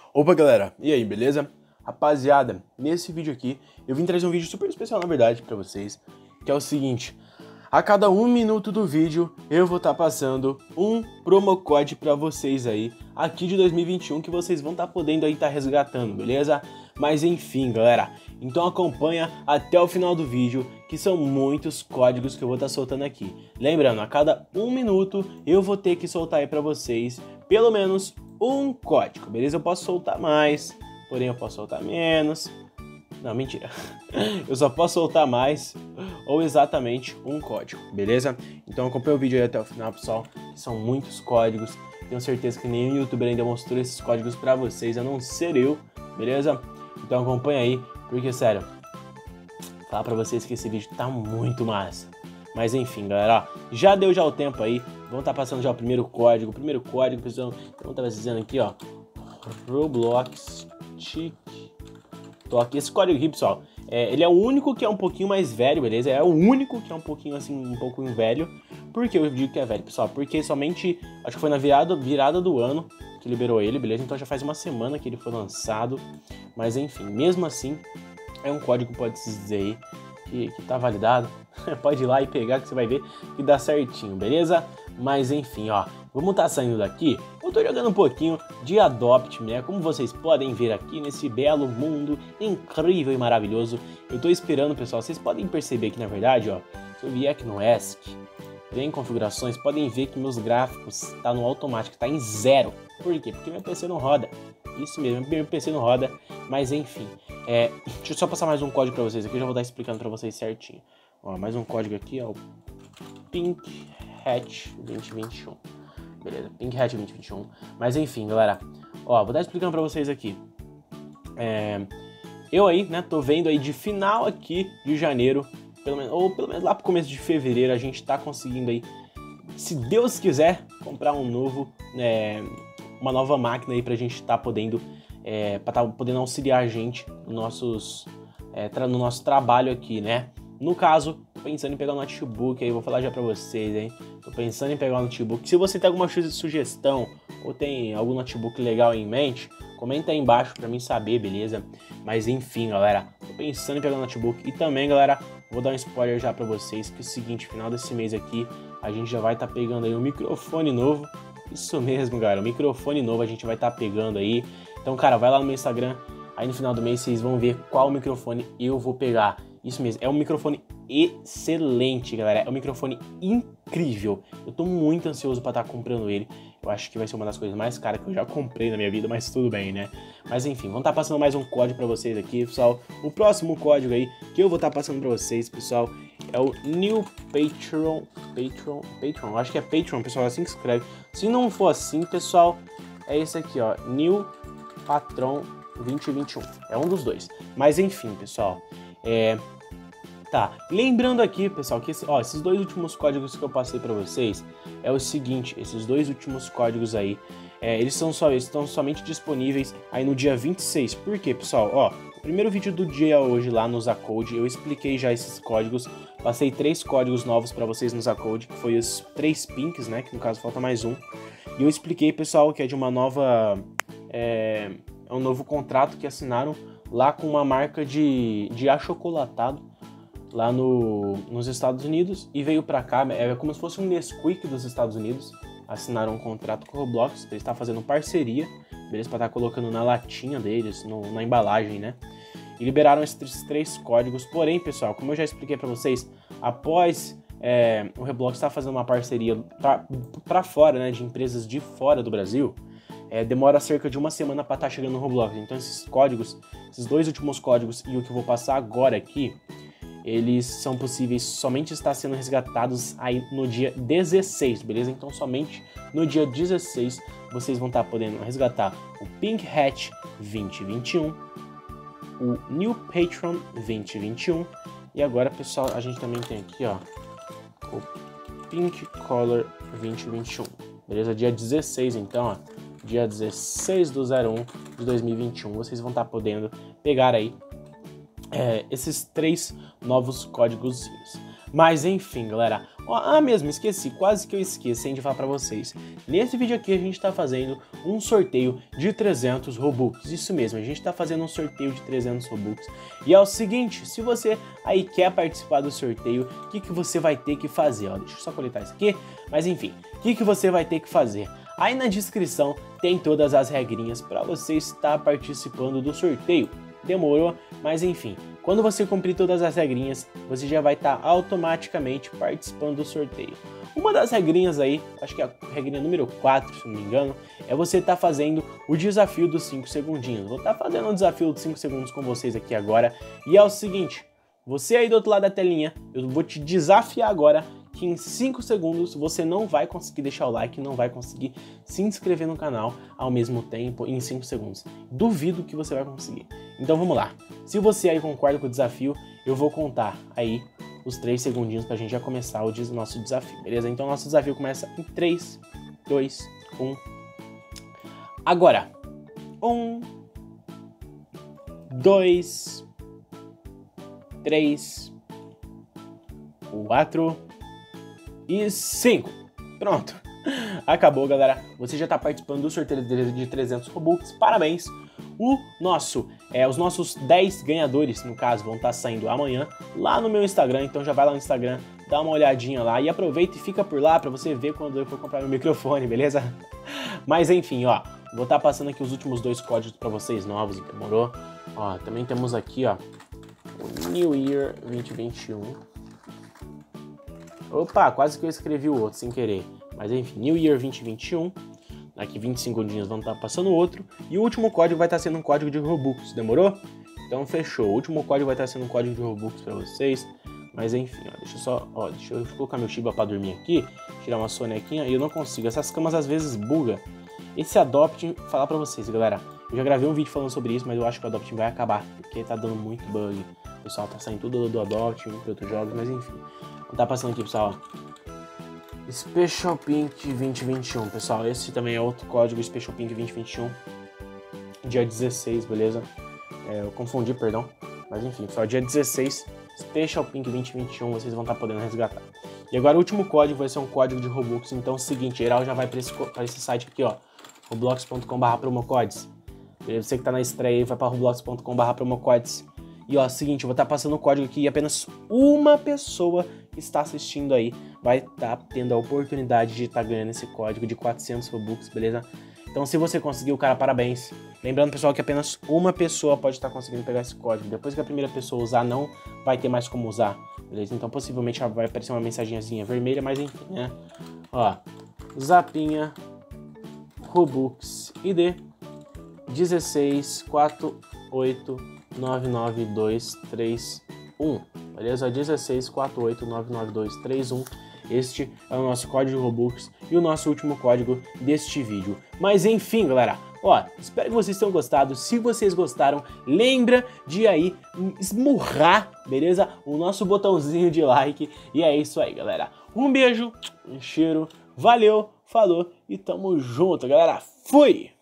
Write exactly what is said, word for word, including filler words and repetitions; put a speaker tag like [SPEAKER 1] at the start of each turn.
[SPEAKER 1] Opa galera, e aí, beleza? Rapaziada, nesse vídeo aqui eu vim trazer um vídeo super especial na verdade pra vocês, que é o seguinte: a cada um minuto do vídeo eu vou estar passando um promo code pra vocês aí, aqui de dois mil e vinte e um, que vocês vão estar podendo aí estar resgatando, beleza? Mas enfim galera, então acompanha até o final do vídeo, que são muitos códigos que eu vou estar soltando aqui. Lembrando, a cada um minuto eu vou ter que soltar aí pra vocês pelo menos um código, beleza? Eu posso soltar mais, porém eu posso soltar menos. Não, mentira. Eu só posso soltar mais ou exatamente um código, beleza? Então acompanha o vídeo aí até o final, pessoal. São muitos códigos. Tenho certeza que nenhum youtuber ainda mostrou esses códigos pra vocês, a não ser eu, beleza? Então acompanha aí, porque sério, falar pra vocês que esse vídeo tá muito massa. Mas enfim, galera, ó, já deu já o tempo aí. Vamos estar tá passando já o primeiro código. O primeiro código, pessoal, então tava dizendo aqui, ó, Roblox TikTok. Esse código aqui, pessoal, é, ele é o único que é um pouquinho mais velho, beleza? É o único que é um pouquinho assim, um pouquinho velho. Por que eu digo que é velho, pessoal? Porque somente, acho que foi na virada, virada do ano que liberou ele, beleza? Então já faz uma semana que ele foi lançado. Mas enfim, mesmo assim, é um código, pode-se dizer aí, que, que tá validado. Pode ir lá e pegar que você vai ver que dá certinho, beleza? Mas enfim, ó, vamos tá saindo daqui. Eu tô jogando um pouquinho de Adopt Me, né? Como vocês podem ver aqui nesse belo mundo incrível e maravilhoso. Eu tô esperando, pessoal, vocês podem perceber que na verdade, ó, se eu vier aqui no E S C, em configurações, podem ver que meus gráficos tá no automático, tá em zero. Por quê? Porque meu P C não roda. Isso mesmo, meu P C não roda, mas enfim. É, deixa eu só passar mais um código pra vocês aqui, eu já vou estar explicando pra vocês certinho. Ó, mais um código aqui, ó, Pink Hat vinte vinte e um. Beleza, Pink Hat vinte vinte e um. Mas enfim, galera, ó, vou estar explicando pra vocês aqui. É, eu aí, né, tô vendo aí de final aqui de janeiro, pelo menos, ou pelo menos lá pro começo de fevereiro, a gente tá conseguindo aí, se Deus quiser, comprar um novo, é, uma nova máquina aí pra gente tá podendo, é, pra tá podendo auxiliar a gente nos nossos, é, no nosso trabalho aqui, né? No caso, tô pensando em pegar um notebook aí, vou falar já pra vocês, hein? Tô pensando em pegar um notebook. Se você tem alguma sugestão ou tem algum notebook legal em mente, comenta aí embaixo pra mim saber, beleza? Mas enfim, galera, tô pensando em pegar um notebook. E também, galera, vou dar um spoiler já pra vocês, que é o seguinte, final desse mês aqui, a gente já vai tá pegando aí um microfone novo. Isso mesmo, galera, um microfone novo a gente vai tá pegando aí. Então, cara, vai lá no meu Instagram, aí no final do mês vocês vão ver qual microfone eu vou pegar. Isso mesmo, é um microfone excelente, galera, é um microfone incrível. Eu tô muito ansioso pra estar comprando ele. Eu acho que vai ser uma das coisas mais caras que eu já comprei na minha vida, mas tudo bem, né? Mas enfim, vamos estar passando mais um código pra vocês aqui, pessoal. O próximo código aí que eu vou estar passando pra vocês, pessoal, é o New Patreon, Patreon, Patreon, acho que é Patreon, pessoal, é assim que escreve. Se não for assim, pessoal, é esse aqui, ó, New Patron vinte vinte e um, é um dos dois. Mas enfim, pessoal, é... Tá, lembrando aqui, pessoal, que esse, ó, esses dois últimos códigos que eu passei pra vocês é o seguinte, esses dois últimos códigos aí, é, eles, são só, eles estão somente disponíveis aí no dia vinte e seis. Por quê, pessoal? Ó, o primeiro vídeo do dia hoje lá no Zacode, eu expliquei já esses códigos, passei três códigos novos pra vocês no Zacode, que foi os três pinks, né, que no caso falta mais um. E eu expliquei, pessoal, que é de uma nova, é, é um novo contrato que assinaram lá com uma marca de, de achocolatado, lá no, nos Estados Unidos, e veio pra cá, é como se fosse um Nesquik dos Estados Unidos. Assinaram um contrato com o Roblox, eles estão fazendo parceria, beleza, pra estar colocando na latinha deles, no, na embalagem, né? E liberaram esses três códigos. Porém, pessoal, como eu já expliquei pra vocês, após é, o Roblox estar fazendo uma parceria pra, pra fora, né, de empresas de fora do Brasil, é, demora cerca de uma semana pra estar chegando no Roblox. Então esses códigos, esses dois últimos códigos e o que eu vou passar agora aqui, eles são possíveis somente estar sendo resgatados aí no dia dezesseis, beleza? Então somente no dia dezesseis vocês vão estar podendo resgatar o Pink Hat vinte vinte e um, o New Patron vinte vinte e um, e agora, pessoal, a gente também tem aqui, ó, o Pink Color vinte vinte e um, beleza? Dia dezesseis, então, ó, dia dezesseis do zero um de dois mil e vinte e um, vocês vão estar podendo pegar aí É, esses três novos códigos. Mas enfim, galera, Ó, ah, mesmo, esqueci, quase que eu esqueci de falar pra vocês. Nesse vídeo aqui a gente tá fazendo um sorteio de trezentos Robux. Isso mesmo, a gente tá fazendo um sorteio de trezentos Robux. E é o seguinte, se você aí quer participar do sorteio, o que, que você vai ter que fazer? Ó, deixa eu só coletar isso aqui, mas enfim, o que, que você vai ter que fazer? Aí na descrição tem todas as regrinhas para você estar participando do sorteio. Demorou? Mas enfim, quando você cumprir todas as regrinhas, você já vai estar automaticamente participando do sorteio. Uma das regrinhas aí, acho que é a regrinha número quatro, se não me engano, é você estar fazendo o desafio dos cinco segundinhos. Vou estar fazendo um desafio dos cinco segundos com vocês aqui agora. E é o seguinte, você aí do outro lado da telinha, eu vou te desafiar agora que em cinco segundos você não vai conseguir deixar o like, não vai conseguir se inscrever no canal ao mesmo tempo em cinco segundos. Duvido que você vai conseguir. Então vamos lá. Se você aí concorda com o desafio, eu vou contar aí os três segundinhos pra gente já começar o nosso desafio, beleza? Então nosso desafio começa em três, dois, um. Agora. um, dois, três, quatro e cinco. Pronto. Acabou, galera. Você já está participando do sorteio de trezentos Robux. Parabéns. O nosso, é, os nossos dez ganhadores, no caso, vão estar saindo amanhã lá no meu Instagram. Então já vai lá no Instagram, dá uma olhadinha lá e aproveita e fica por lá para você ver quando eu for comprar meu microfone, beleza? Mas enfim, ó, vou estar passando aqui os últimos dois códigos para vocês novos, demorou? Ó, também temos aqui, ó, o New Year vinte vinte e um. Opa, quase que eu escrevi o outro sem querer. Mas enfim, New Year vinte vinte e um. Daqui vinte e cinco dias vão estar passando outro. E o último código vai estar sendo um código de Robux, demorou? Então fechou. O último código vai estar sendo um código de Robux para vocês. Mas enfim, ó, deixa eu só, ó, deixa eu colocar meu Shiba para dormir aqui, tirar uma sonequinha e eu não consigo. Essas camas às vezes buga. Esse Adopt, falar para vocês, galera. Eu já gravei um vídeo falando sobre isso, mas eu acho que o Adopt vai acabar, porque tá dando muito bug. O pessoal tá saindo tudo do Adopt, entre outros jogos, mas enfim. Vou tá passando aqui, pessoal. Special Pink vinte vinte e um, pessoal. Esse também é outro código, Special Pink vinte vinte e um. Dia dezesseis, beleza? É, eu confundi, perdão. Mas enfim, pessoal, dia dezesseis, Special Pink vinte vinte e um, vocês vão estar tá podendo resgatar. E agora o último código vai ser um código de Robux. Então é o seguinte, geral já vai para esse, pra esse site aqui, ó. roblox ponto com barra promocodes. Você que tá na estreia aí, vai para roblox ponto com barra promocodes. E ó, seguinte, eu vou estar tá passando o código aqui e apenas uma pessoa que está assistindo aí vai estar tá tendo a oportunidade de estar tá ganhando esse código de quatrocentos Robux, beleza? Então se você conseguiu, cara, parabéns. Lembrando, pessoal, que apenas uma pessoa pode estar tá conseguindo pegar esse código. Depois que a primeira pessoa usar, não vai ter mais como usar, beleza? Então possivelmente vai aparecer uma mensagenzinha vermelha, mas enfim, né? Ó, Zapinha, Robux, I D dezesseis quatro oito nove nove dois três um, beleza? dezesseis quatro oito nove nove dois três um. Este é o nosso código de Robux e o nosso último código deste vídeo. Mas enfim, galera, ó, espero que vocês tenham gostado. Se vocês gostaram, lembra de aí esmurrar, beleza? O nosso botãozinho de like. E é isso aí, galera. Um beijo, um cheiro, valeu, falou e tamo junto, galera. Fui!